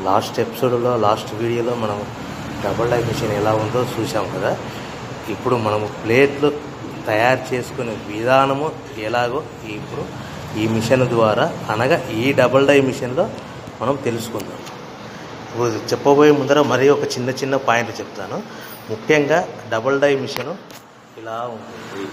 Last ఎపిసోడ్లో last వీడియోలో మనం డబుల్ డై మిషన్ ఎలా ఉందో చూసాం కదా. ఇప్పుడు మనము ప్లేట్లు తయారు చేసుకునే విధానము ఎలాగో ఇప్పుడు ఈ మిషన్ ద్వారా అనగా ఈ డబుల్ డై మిషన్లో మనం తెలుసుకుందాం. చెప్పబోయే ముందర మరీ ఒక చిన్న పాయింట్ చెప్తాను. ముఖ్యంగా డబుల్ డై మిషన్ ఇలా ఉంటుంది.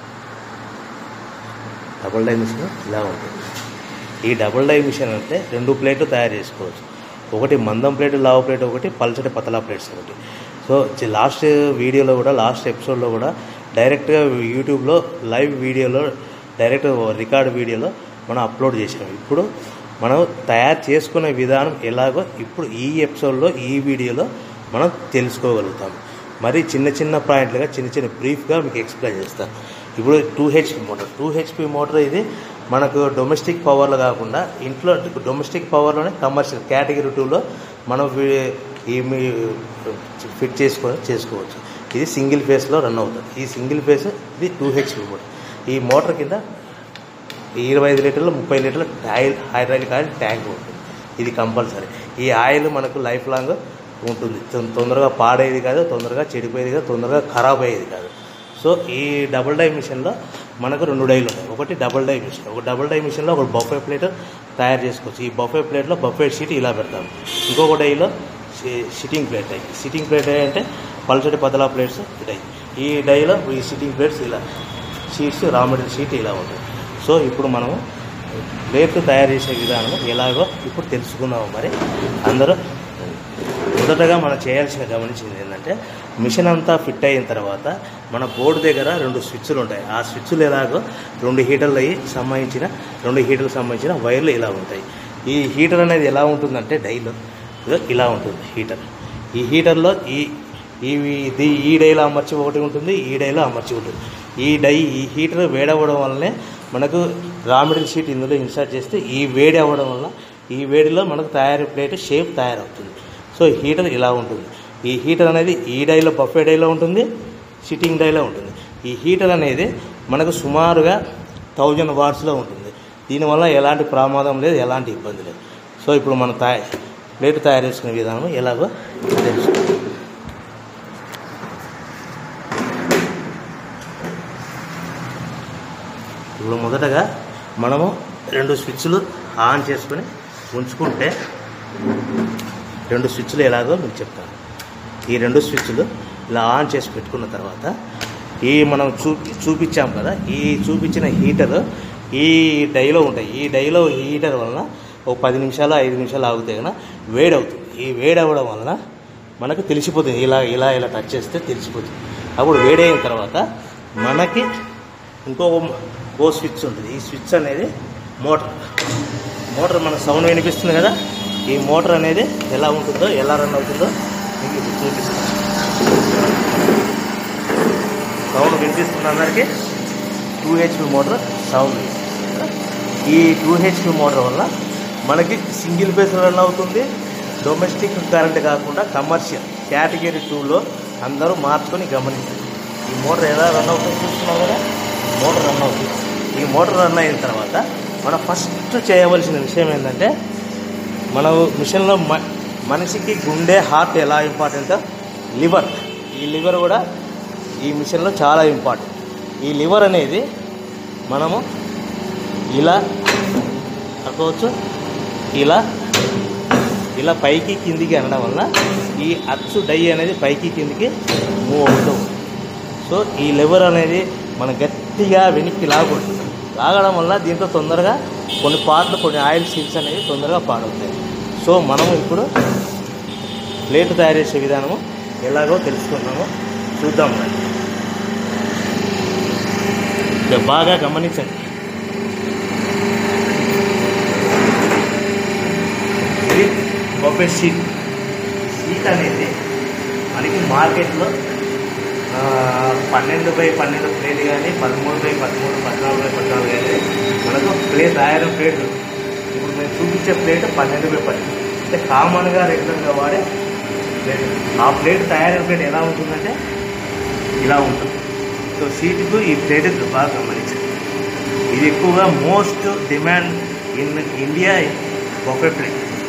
డబుల్ డై మిషన్ ఇలా ఉంటుంది. ఈ డబుల్ డై మిషన్ అంటే 2 ప్లేట్లు తయారు చేసుకోవచ్చు. ఒకటి మందం ప్లేట్, లావు ప్లేట్ ఒకటి, పల్చటి పతలా ప్లేట్స్ ఒకటి. సో లాస్ట్ వీడియోలో కూడా, లాస్ట్ ఎపిసోడ్లో కూడా డైరెక్ట్గా యూట్యూబ్లో లైవ్ వీడియోలో, డైరెక్ట్ రికార్డ్ వీడియోలో మనం అప్లోడ్ చేసాం. ఇప్పుడు మనం తయారు చేసుకునే విధానం ఎలాగో ఇప్పుడు ఈ ఎపిసోడ్లో, ఈ వీడియోలో మనం తెలుసుకోగలుగుతాం. మరి చిన్న పాయింట్లుగా, చిన్న బ్రీఫ్గా మీకు ఎక్స్ప్లెయిన్ చేస్తాను. ఇప్పుడు 2 HP మోటార్, 2 HP మోటార్ ఇది మనకు డొమెస్టిక్ పవర్లో కాకుండా ఇంట్లో డొమెస్టిక్ పవర్లోనే కమర్షియల్ కేటగిరీ 2లో మనం ఫిట్ చేసుకోవచ్చు. ఇది సింగిల్ ఫేస్లో రన్ అవుతుంది. ఈ సింగిల్ ఫేస్ ఇది 2 HP మోటార్. ఈ మోటార్ కింద 25 లీటర్లు 30 లీటర్ల హైడ్రాలిక్ ఆయిల్ ట్యాంక్ ఉంటుంది. ఇది కంపల్సరీ. ఈ ఆయిల్ మనకు లైఫ్ లాంగ్ ఉంటుంది. తొందరగా పాడేది కాదు, తొందరగా చెడిపోయేది కాదు, తొందరగా ఖరాబ్ అయ్యేది కాదు. సో ఈ డబుల్ డై మిషన్లో మనకు 2 డైలు ఉంటాయి. ఒకటి డబుల్ డై మిషన్. ఒక డబుల్ డై మిషన్లో ఒక బఫే ప్లేట్ తయారు చేసుకోవచ్చు. ఈ బఫే ప్లేట్లో బఫే షీట్ ఇలా పెడతాము. ఇంకొక డైలో సిట్టింగ్ ప్లేట్ అయ్యి, సిట్టింగ్ ప్లేట్ అంటే పల్చటి పతలా ప్లేట్స్ ఇటాయి. ఈ డైలో ఈ సిట్టింగ్ ప్లేట్స్ ఇలా షీట్స్, రా మెటీరియల్ షీట్ ఇలా ఉంటుంది. సో ఇప్పుడు మనము ప్లేట్లు తయారు చేసే విధానం ఎలాగో ఇప్పుడు తెలుసుకుందాము. మరి అందరూ మొదటగా మనం చేయాల్సిన గమనించింది ఏంటంటే, మిషన్ అంతా ఫిట్ అయిన తర్వాత మన బోర్డు దగ్గర 2 స్విచ్లు ఉంటాయి. ఆ స్విచ్లు ఎలాగో 2 హీటర్లకు సంబంధించిన వైర్లు ఇలా ఉంటాయి. ఈ హీటర్ అనేది ఎలా ఉంటుందంటే డైలో ఇలా ఉంటుంది హీటర్. ఈ హీటర్లో ఈ డైలో అమర్చి ఒకటి ఉంటుంది, ఈ డైలో అమర్చి ఉంటుంది. ఈ హీటర్ వేడవ్వడం వల్లనే మనకు రా మెటీరియల్ షీట్ ఇందులో ఇన్సర్ట్ చేస్తే ఈ వేడి అవ్వడం వల్ల ఈ వేడిలో మనకు ప్లేట్ షేప్ తయారవుతుంది. సో హీటర్ ఇలా ఉంటుంది. ఈ హీటర్ అనేది ఈ డైలో బఫే డైలో ఉంటుంది, సిట్టింగ్ డైలో ఉంటుంది. ఈ హీటర్ అనేది మనకు సుమారుగా 1000 వాట్స్లో ఉంటుంది. దీనివల్ల ఎలాంటి ప్రమాదం లేదు, ఎలాంటి ఇబ్బంది లేదు. సో ఇప్పుడు మనం ప్లేట్ తయారు చేసుకునే విధానం ఎలాగో తెలుసుకుందాం. ఇప్పుడు మొదటగా మనము 2 స్విచ్లు ఆన్ చేసుకొని ఉంచుకుంటే, 2 స్విచ్లు ఎలాగో మీకు చెప్తాను. ఈ 2 స్విచ్లు ఇలా ఆన్ చేసి పెట్టుకున్న తర్వాత ఈ మనం చూపించాం కదా, ఈ చూపించిన హీటర్ ఈ డైలో ఉంటాయి. ఈ డైలో హీటర్ వలన ఒక 10 నిమిషాలు 5 నిమిషాలు ఆగితే కన్నా వేడి అవుతుంది. ఈ వేడి అవ్వడం వలన మనకు తెలిసిపోతుంది. ఇలా టచ్ చేస్తే తెలిసిపోతుంది. అప్పుడు వేడి అయిన తర్వాత మనకి ఇంకో స్విచ్ ఉంటుంది. ఈ స్విచ్ అనేది మోటార్ మన సౌండ్ వినిపిస్తుంది కదా, ఈ మోటార్ అనేది ఎలా ఉంటుందో, ఎలా రన్ అవుతుందో మీకు ఇప్పుడు చూపిస్తాను. సౌండ్ వినిపిస్తుంది అందరికీ. 2 HP మోటార్ సౌండ్. ఈ 2 HP మోటార్ వల్ల మనకి సింగిల్ ఫేస్ రన్ అవుతుంది. డొమెస్టిక్ కరెంట్ కాకుండా కమర్షియల్ కేటగిరీ 2లో అందరూ మార్చుకొని గమనించండి. ఈ మోటార్ ఎలా రన్ అవుతుందో చూస్తున్నాం కదా, మోటార్ రన్ అవుతుంది. ఈ మోటార్ రన్ అయిన తర్వాత మనం ఫస్ట్ చేయవలసిన విషయం ఏంటంటే, మన మిషన్లో మనిషికి గుండె, హార్ట్ ఎలా ఇంపార్టెంటో లివర్, ఈ లివర్ కూడా ఈ మిషన్లో చాలా ఇంపార్టెంట్. ఈ లివర్ అనేది మనము ఇలా అనుకోవచ్చు, ఇలా పైకి కిందికి అనడం వల్ల ఈ అచ్చు డై అనేది పైకి కిందికి మూవ్ అవుతూ ఉంటుంది. సో ఈ లివర్ అనేది మనం గట్టిగా వెనక్కి లాగడం వల్ల దీంట్లో తొందరగా కొన్ని ఆయిల్ సీల్స్ అనేవి తొందరగా పాడవుతాయి. సో మనము ఇప్పుడు ప్లేట్ తయారు చేసే విధానము ఎలాగో తెలుసుకున్నాము, చూద్దాము. బాగా గమనించండి. ఇది బఫే షీట్ అనేది మనకి మార్కెట్లో 12x12 ప్లేట్ కానీ, 13x13, 14x14 కానీ మనకు తయారు ప్లేట్. ఇప్పుడు మేము చూపించే ప్లేట్ 12x12 అంటే కామన్గా రెగ్యులర్గా వాడే ప్లేట్. ఆ ప్లేట్ తయారైన ప్లేట్ ఎలా ఉంటుందంటే ఇలా ఉంటుంది. సో షీట్కు ఈ ప్లేట్ బాగా గమనించండి. ఇది ఎక్కువగా most demand in India buffet plate. So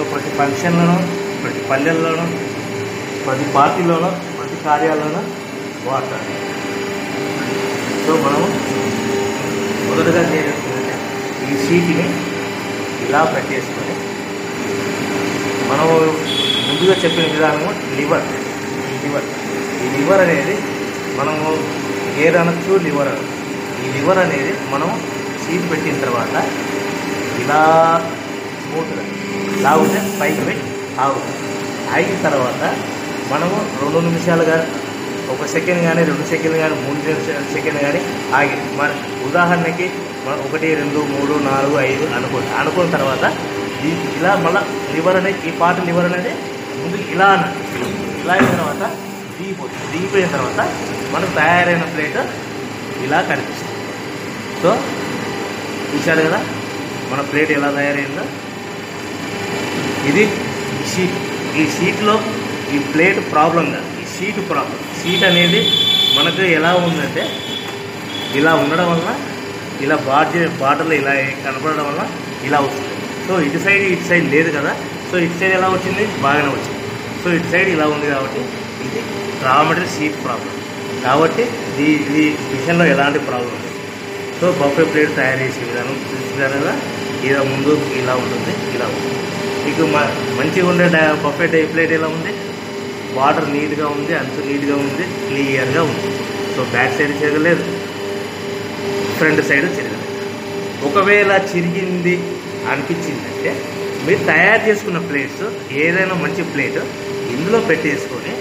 so ప్రతి ఫంక్షన్లోనూ, ప్రతి పల్లెల్లోనూ, ప్రతి పార్టీలోనూ, ప్రతి కార్యాలయంలో వాడతారు. సో మనము మొదటగా చేయాల్సిందంటే ఈ షీట్ని ఇలా పెట్టేసుకొని మనము ముందుగా చెప్పిన విధానము లివర్. ఈ లివర్ అనేది మనము గేర్ అనొచ్చు, లివర్ అనొచ్చు. ఈ లివర్ అనేది మనం షీట్ పెట్టిన తర్వాత ఇలా స్మూత్గా లాగితే పైకి పోయి ఆగుతుంది. ఆగిన తర్వాత మనము 2 నిమిషాలుగా, 1 సెకండ్ కానీ, 2 సెకండ్లు కానీ, 3 సెకండ్లు కానీ ఆగి మన ఉదాహరణకి మనం 1, 2, 3, 4, 5 అనుకున్న తర్వాత ఇలా మళ్ళీ లివర్ అనేది, ఈ పార్ట్ లివర్ అనేది ముందు ఇలా అన్నట్టు. ఇలా అయిన తర్వాత దిగిపోయిన తర్వాత మనకు తయారైన ప్లేట్ ఇలా కనిపిస్తుంది. సో చూశారు కదా మన ప్లేట్ ఎలా తయారైందో. ఇది షీట్. ఈ షీట్లో ఈ ప్లేట్ ప్రాబ్లం కాదు, ఈ షీట్ ప్రాబ్లం. షీట్ అనేది మనకు ఎలా ఉందంటే ఇలా ఉండడం వల్ల, ఇలా బార్డర్లో ఇలా కనపడడం వల్ల ఇలా వస్తుంది. సో ఇటు సైడ్ లేదు కదా. సో ఇటు సైడ్ ఎలా వచ్చింది, బాగానే వచ్చింది. సో ఇటు సైడ్ ఇలా ఉంది కాబట్టి ఇది రా మెటీరియల్ షీట్ ప్రాబ్లం. కాబట్టి ఈ విషయంలో ఎలాంటి ప్రాబ్లం లేదు. సో బఫే ప్లేట్ తయారు చేసే విధానం చూసారు కదా. ఇలా ముందు ఇలా ఉంటుంది, ఇలా ఉంటుంది. మీకు మంచిగా ఉండే బఫే ప్లేట్ ఎలా ఉంది, వాటర్ నీట్గా ఉంది, అంచు నీట్గా ఉంది, క్లియర్గా ఉంది. సో బ్యాక్ సైడ్ తిరగలేదు, ఫ్రంట్ సైడ్ తిరగలేదు. ఒకవేళ చిరిగింది అనిపించిందంటే మీరు తయారు చేసుకున్న ప్లేట్స్ ఏదైనా మంచి ప్లేట్ ఇందులో పెట్టేసుకొని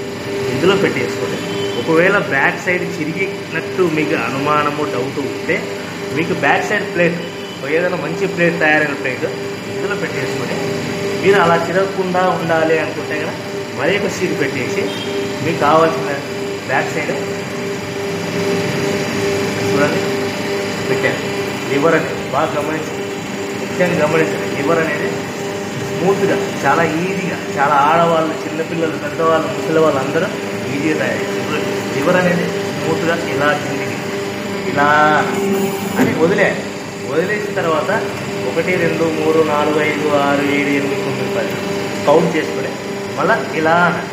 ఒకవేళ బ్యాక్ సైడ్ చిరిగినట్టు మీకు అనుమానము, డౌట్ ఉంటే మీకు బ్యాక్ సైడ్ ప్లేట్ ఏదైనా మంచి ప్లేట్ తయారైన ప్లేట్ ఇందులో పెట్టేసుకొని మీరు అలా చిరగకుండా ఉండాలి అనుకుంటే కదా మరి ఒక షీట్ పెట్టేసి మీకు కావాల్సిన బ్యాక్ సైడ్ చూడండి పెట్టాను. లివర్ అనేది బాగా గమనించండి, ముఖ్యంగా గమనించండి. లివర్ అనేది స్మూత్గా, చాలా ఈజీగా, చాలా ఆడవాళ్ళు, చిన్నపిల్లలు, పెద్దవాళ్ళు, ముసలి వాళ్ళు అందరూ ఈజీగా తయారు చేస్తారు. లివర్ అనేది స్మూత్గా ఇలా కిందికి ఇలా అని వదిలేసిన తర్వాత 1, 2, 3, 4, 5, 6, 7, 8, 9, 10 కౌంట్ చేసుకుని మళ్ళీ ఇలా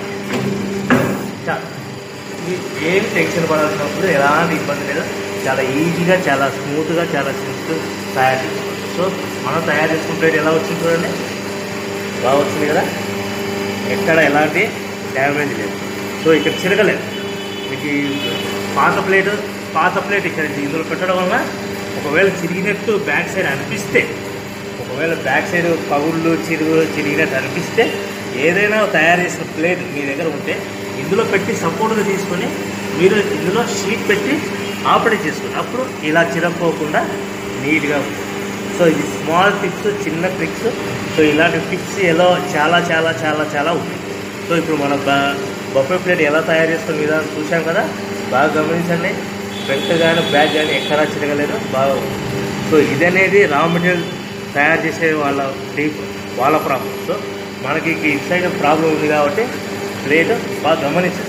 ఏం టెన్షన్ పడాల్సిన అవసరం, ఎలాంటి ఇబ్బంది లేదు. చాలా ఈజీగా, చాలా స్మూత్గా, చాలా సింపుల్ తయారు చేసుకోవచ్చు. సో మనం తయారు చేసుకున్న ప్లేట్ ఎలా వచ్చింది చూడండి, బాగా వచ్చింది కదా. ఎక్కడ ఎలాంటి డ్యామేజ్ లేదు. సో ఇక్కడ చిరగలేదు. మీకు పాత ప్లేట్ ఇక్కడ ఇందులో పెట్టడం వల్ల ఒకవేళ చిరిగినట్టు బ్యాక్ సైడ్ అనిపిస్తే, ఒకవేళ బ్యాక్ సైడ్ పగుళ్ళు చిరిగినట్టు అనిపిస్తే ఏదైనా తయారు చేసిన ప్లేట్ మీ దగ్గర ఉంటే ఇందులో పెట్టి సపోర్ట్గా తీసుకొని మీరు ఇందులో షీట్ పెట్టి ఆపరేట్ చేసుకోండి. అప్పుడు ఇలా చిరగపోకుండా నీట్గా ఉంటుంది. సో ఇది స్మాల్ టిప్స్, చిన్న ట్రిక్స్. సో ఇలాంటి టిప్స్ ఎలా చాలా చాలా చాలా చాలా ఉంటాయి. సో ఇప్పుడు మన బఫే ప్లేట్ ఎలా తయారు చేసుకునే విధానం చూసాం కదా, బాగా గమనించండి. ఫ్రంట్ కానీ బ్యాక్ కానీ ఎక్కడా చిరగలేదు, బాగా ఉంది. సో ఇదనేది రా మెటీరియల్ తయారు చేసే వాళ్ళ ప్రాబ్లం. సో మనకి ఇటు సైడ్ ప్రాబ్లం ఉంది కాబట్టి ప్లేట్ బాగా గమనించండి.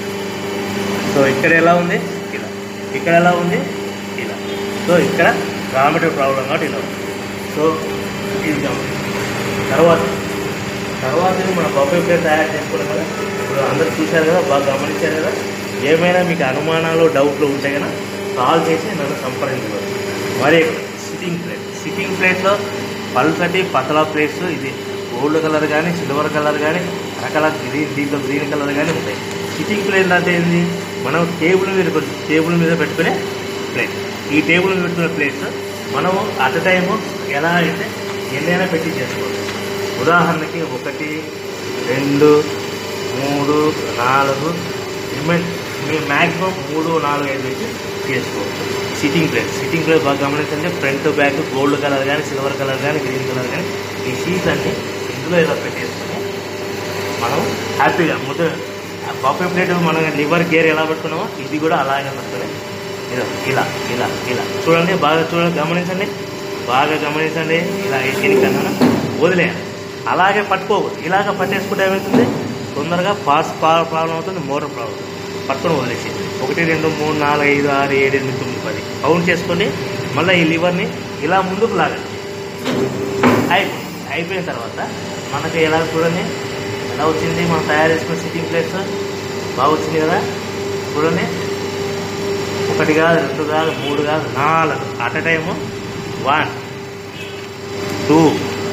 సో ఇక్కడ ఎలా ఉంది, ఇలా. ఇక్కడ ఎలా ఉంది, ఇలా. సో ఇక్కడ రా మెటీరియల్ ప్రాబ్లం కాబట్టి ఇలా ఉంది. సో ఇది తర్వాత మన బఫే ప్లేట్ తయారు చేసుకున్నాం కదా. ఇప్పుడు అందరూ చూశారు కదా, బాగా గమనించారు కదా. ఏమైనా మీకు అనుమానాలు, డౌట్లు ఉంటే కనుక కాల్ చేసి నన్ను సంప్రదించవచ్చు. మరి సిట్టింగ్ ప్లేట్లో పల్సటి పతలా ప్లేట్స్, ఇది గోల్డ్ కలర్ కానీ, సిల్వర్ కలర్ కానీ, రకరకాల దీంట్లో గ్రీన్ కలర్ కానీ ఉంటాయి. సిట్టింగ్ ప్లేట్ అంటే ఏంటి, మనం టేబుల్ మీద పెట్టుకునే ప్లేట్. ఈ టేబుల్ మీద పెట్టుకునే ప్లేట్స్ మనము అట్ టైము ఎలా అయితే ఎన్నైనా పెట్టి చేసుకోవచ్చు. ఉదాహరణకి 1, 2, 3, 4 మీరు మ్యాక్సిమం 3, 4, 5 పెట్టి చేసుకోవచ్చు. సిట్టింగ్ ప్లేట్ బాగా గమనించండి. ఫ్రంట్ బ్యాక్ గోల్డ్ కలర్ కానీ, సిల్వర్ కలర్ కానీ, గ్రీన్ కలర్ కానీ ఈ షీట్స్ అన్ని ఇందులో ఇలా పెట్టేసుకొని మనం హ్యాపీగా బఫే ప్లేట్ మనం లివర్ గేర్ ఎలా పెట్టుకున్నామో ఇది కూడా అలాగే పెట్టుకుని ఇలా చూడండి. గమనించండి, బాగా గమనించండి. ఇలా ఎన్నికన్నా వదిలేయాలి, అలాగే పట్టుకోకూడదు. ఇలాగ పట్టేసుకుంటే ఏమవుతుంది, తొందరగా పార్ట్స్ ప్రాబ్లం అవుతుంది, మోటార్ ప్రాబ్లం అవుతుంది. పట్టుకొని వదిలేసి 1, 2, 3, 4, 5, 6, 7, 8, 9, 10 కౌంట్ చేసుకొని మళ్ళీ ఈ లివర్ని ఇలా ముందుకు లాగండి. అయిపోయిన తర్వాత మనకి ఎలా చూడండి ఎలా వచ్చింది, మనం తయారు చేసుకున్న సిట్టింగ్ ప్లేస్ బాగా వచ్చింది కదా. చూడండి 1 కాదు 2 కాదు 3 కాదు 4 అట్ ఎ టైము 1 2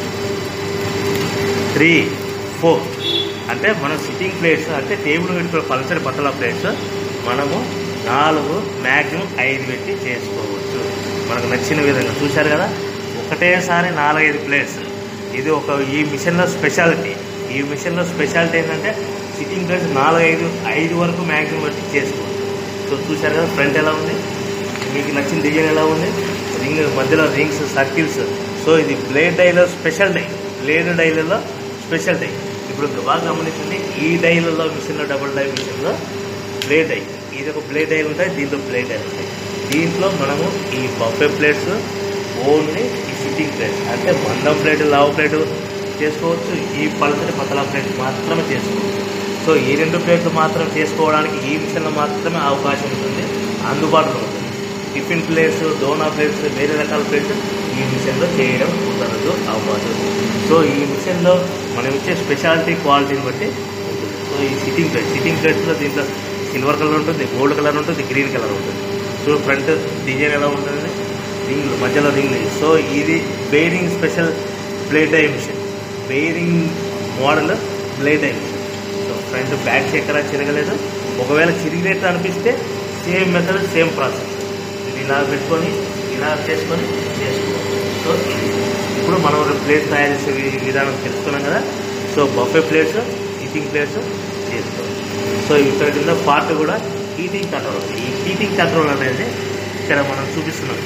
3 4 అంటే మనం సిట్టింగ్ ప్లేట్స్ అంటే టేబుల్ పెట్టుకునే పల్సరి పతలా ప్లేట్స్ మనము 4 మ్యాక్సిమం 5 పెట్టి చేసుకోవచ్చు మనకు నచ్చిన విధంగా. చూశారు కదా, ఒకటేసారి 4-5 ప్లేట్స్. ఇది ఈ మిషన్లో స్పెషాలిటీ. ఈ మిషన్లో స్పెషాలిటీ ఏంటంటే సిట్టింగ్ ప్లేట్స్ 4-5 వరకు మ్యాక్సిమం పెట్టి చేసుకోవచ్చు. సో చూశారు కదా ఫ్రంట్ ఎలా ఉంది, మీకు నచ్చిన డిజైన్ ఎలా ఉంది, రింగ్ మధ్యలో రింగ్స్ సర్కిల్స్. సో ఇది బ్లేడ్ డైలో స్పెషల్ డై, బ్లేడ్ డైలలో స్పెషల్ డై. ఇప్పుడు బాగా గమనించండి, ఈ డైలలో మిషన్లో డబుల్ డై మిషన్లో బ్లేడ్ డై, ఇది ఒక బ్లేడ్ డై ఉంటాయి, దీంట్లో బ్లేడ్ డై ఉంటాయి. దీంట్లో మనము ఈ బఫే ప్లేట్స్ ఓన్లీ ఈ సిట్టింగ్ ప్లేట్స్ అంటే మందం ప్లేట్ లావు ప్లేటు చేసుకోవచ్చు, ఈ పలసటి పతలా ప్లేట్ మాత్రమే చేసుకోవచ్చు. సో ఈ 2 ప్లేట్లు మాత్రం చేసుకోవడానికి ఈ మిషన్లో మాత్రమే అవకాశం ఉంటుంది, అందుబాటులో ఉంటుంది. టిఫిన్ ప్లేట్స్ డోనా ప్లేట్స్ వేరే రకాల ప్లేట్స్ ఈ మిషన్లో చేయడం కుదరదు, అవ్వదు. సో ఈ మిషన్లో మనం ఇచ్చే స్పెషాలిటీ క్వాలిటీని బట్టి ఉంటుంది. సో ఈ సిట్టింగ్ ప్లేట్స్లో దీంట్లో సిల్వర్ కలర్ ఉంటుంది, గోల్డ్ కలర్ ఉంటుంది, గ్రీన్ కలర్ ఉంటుంది. సో ఫ్రంట్ డిజైన్ ఎలా ఉంటుంది, రింగ్ మధ్యలో రింగ్. సో ఇది bearing special blade die machine, bearing model blade die machine. So front back ఎక్కడ చిరగలేదు, ఒకవేళ చిరిగినట్టు అనిపిస్తే సేమ్ మెథడ్ సేమ్ ప్రాసెస్, ఇది ఇలా పెట్టుకొని ఇలా చేసుకొని చేసుకోవచ్చు. సో ఇప్పుడు మనం ప్లేట్ తయారు చేసే విధానం తెలుసుకున్నాం కదా. So buffet plates sitting plates చేసుకోవచ్చు. సో ఇక్కడ కింద పార్ట్ కూడా హీటింగ్ కంట్రోల్. ఈ హీటింగ్ కంట్రోల్ అనేది ఇక్కడ మనం చూపిస్తున్నాం.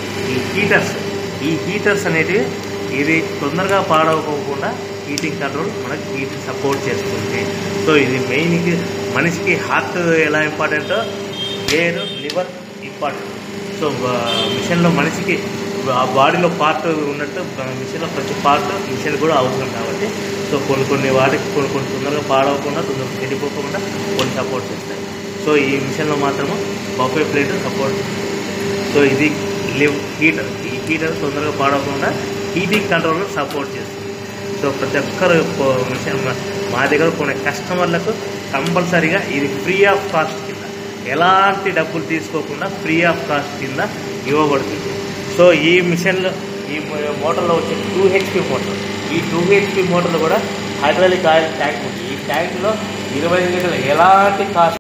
ఈ హీటర్స్ అనేటివి ఇది తొందరగా పాడవకోకుండా హీటింగ్ కంట్రోల్ మనకి హీటింగ్ సపోర్ట్ చేస్తుంది. సో ఇది మెయిన్, మనిషికి హార్ట్ ఎలా ఇంపార్టెంటో ఎయిర్ లివర్ ఇంపార్టెంట్. సో మిషన్లో మనిషికి ఆ బాడీలో పార్ట్ ఉన్నట్టు మిషన్లో ప్రతి పార్ట్ మిషన్ కూడా అవసరం కాబట్టి సో కొన్ని వాటికి కొన్ని తొందరగా పాడవకుండా తొందరగా చెడిపోకుండా కొన్ని సపోర్ట్ చేస్తాయి. సో ఈ మిషన్లో మాత్రము బఫే ప్లేట్ సపోర్ట్. సో ఇది హీటర్, ఈ హీటర్ తొందరగా పాడవకుండా హీటింగ్ కంట్రోల్ సపోర్ట్ చేస్తుంది. సో ప్రతి ఒక్కరు మిషన్ మా దగ్గర కొనే కస్టమర్లకు కంపల్సరీగా ఇది ఫ్రీ ఆఫ్ కాస్ట్ కింద, ఎలాంటి డబ్బులు తీసుకోకుండా ఫ్రీ ఆఫ్ కాస్ట్ కింద ఇవ్వబడుతుంది. సో ఈ మిషన్లో ఈ మోటార్లో వచ్చే 2 HP మోటార్, ఈ 2 HP మోటార్లో కూడా హైడ్రాలిక్ ఆయిల్ ట్యాంక్ ఉంది. ఈ ట్యాంక్లో 20 లీటర్లు ఎలాంటి కాస్ట్